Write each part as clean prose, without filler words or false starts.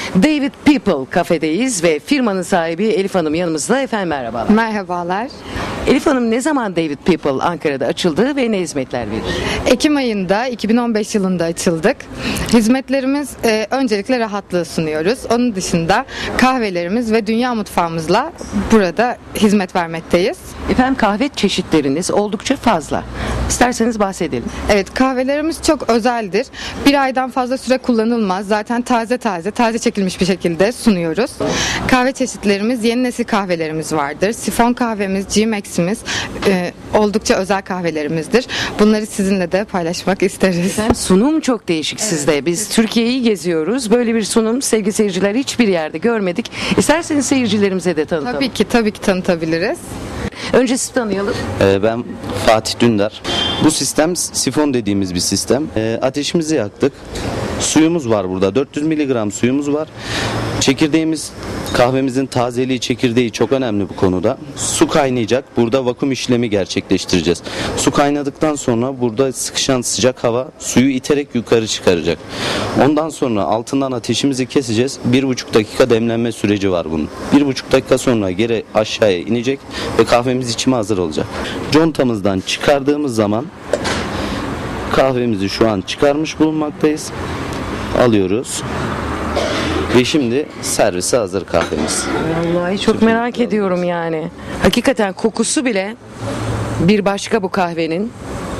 David People kafedeyiz ve firmanın sahibi Elif Hanım yanımızda. Efendim merhabalar. Merhabalar. Elif Hanım, ne zaman David People Ankara'da açıldı ve ne hizmetler verir? Ekim ayında 2015 yılında açıldık. Hizmetlerimiz öncelikle rahatlığı sunuyoruz. Onun dışında kahvelerimiz ve dünya mutfağımızla burada hizmet vermekteyiz. Efendim, kahve çeşitleriniz oldukça fazla. İsterseniz bahsedelim. Evet, kahvelerimiz çok özeldir. Bir aydan fazla süre kullanılmaz. Zaten taze çekilmiş bir şekilde sunuyoruz. Kahve çeşitlerimiz, yeni nesil kahvelerimiz vardır. Sifon kahvemiz, G-Max'imiz oldukça özel kahvelerimizdir. Bunları sizinle de paylaşmak isteriz. Efendim, sunum çok değişik sizde. Biz Türkiye'yi geziyoruz. Böyle bir sunum sevgili seyirciler hiçbir yerde görmedik. İsterseniz seyircilerimize de tanıtalım. Tabii ki tanıtabiliriz. Önce sizi tanıyalım. Ben Fatih Dündar. Bu sistem sifon dediğimiz bir sistem. Ateşimizi yaktık. Suyumuz var burada. 400 miligram suyumuz var. Çekirdeğimiz, kahvemizin tazeliği, çekirdeği çok önemli bu konuda. Su kaynayacak. Burada vakum işlemi gerçekleştireceğiz. Su kaynadıktan sonra burada sıkışan sıcak hava suyu iterek yukarı çıkaracak. Ondan sonra altından ateşimizi keseceğiz. 1,5 dakika demlenme süreci var bunun. 1,5 dakika sonra geri aşağıya inecek ve kahvemiz içime hazır olacak. Contamızdan çıkardığımız zaman kahvemizi şu an çıkarmış bulunmaktayız. Alıyoruz. Ve şimdi servise hazır kahvemiz. Vallahi çok merak ediyorum yani. Hakikaten kokusu bile bir başka bu kahvenin.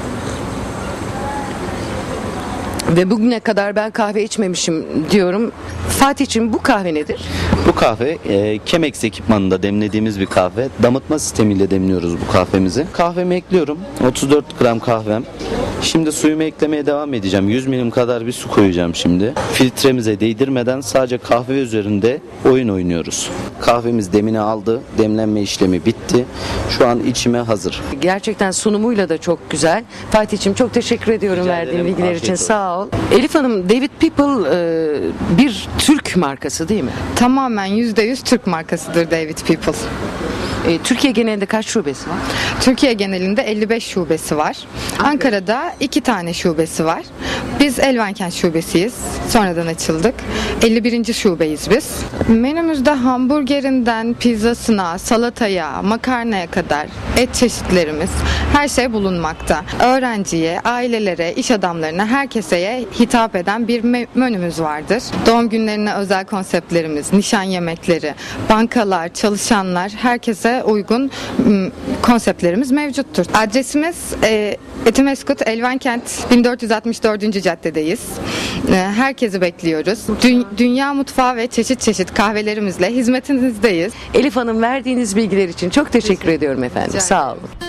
Ve bugüne kadar ben kahve içmemişim diyorum. Fatih'ciğim, bu kahve nedir? Bu kahve Chemex ekipmanında demlediğimiz bir kahve. Damıtma sistemiyle demliyoruz bu kahvemizi. Kahvemi ekliyorum. 34 gram kahvem. Şimdi suyumu eklemeye devam edeceğim. 100 milim kadar bir su koyacağım şimdi. Filtremize değdirmeden sadece kahve üzerinde oyun oynuyoruz. Kahvemiz demini aldı. Demlenme işlemi bitti. Şu an içime hazır. Gerçekten sunumuyla da çok güzel. Fatih'ciğim, çok teşekkür ediyorum Rica verdiğin ederim. bilgiler Afiyet için. olsun. Sağ ol. Elif Hanım, David People bir Türk markası değil mi? Tamamen %100 Türk markasıdır David People. Türkiye genelinde kaç şubesi var? Türkiye genelinde 55 şubesi var. Ankara'da 2 tane şubesi var. Biz Elvankent şubesiyiz. Sonradan açıldık. 51. şubeyiz biz. Menümüzde hamburgerinden pizzasına, salataya, makarnaya kadar et çeşitlerimiz, her şey bulunmakta. Öğrenciye, ailelere, iş adamlarına, herkese hitap eden bir menümüz vardır. Doğum günlerine özel konseptlerimiz, nişan yemekleri, bankalar, çalışanlar, herkese uygun konseptlerimiz mevcuttur. Adresimiz Etimeskut, Elvankent 1464. caddedeyiz. Herkesi bekliyoruz. Dünya mutfağı ve çeşit kahvelerimizle hizmetinizdeyiz. Elif Hanım, verdiğiniz bilgiler için çok teşekkür ediyorum efendim. Rica Sağ ederim. olun.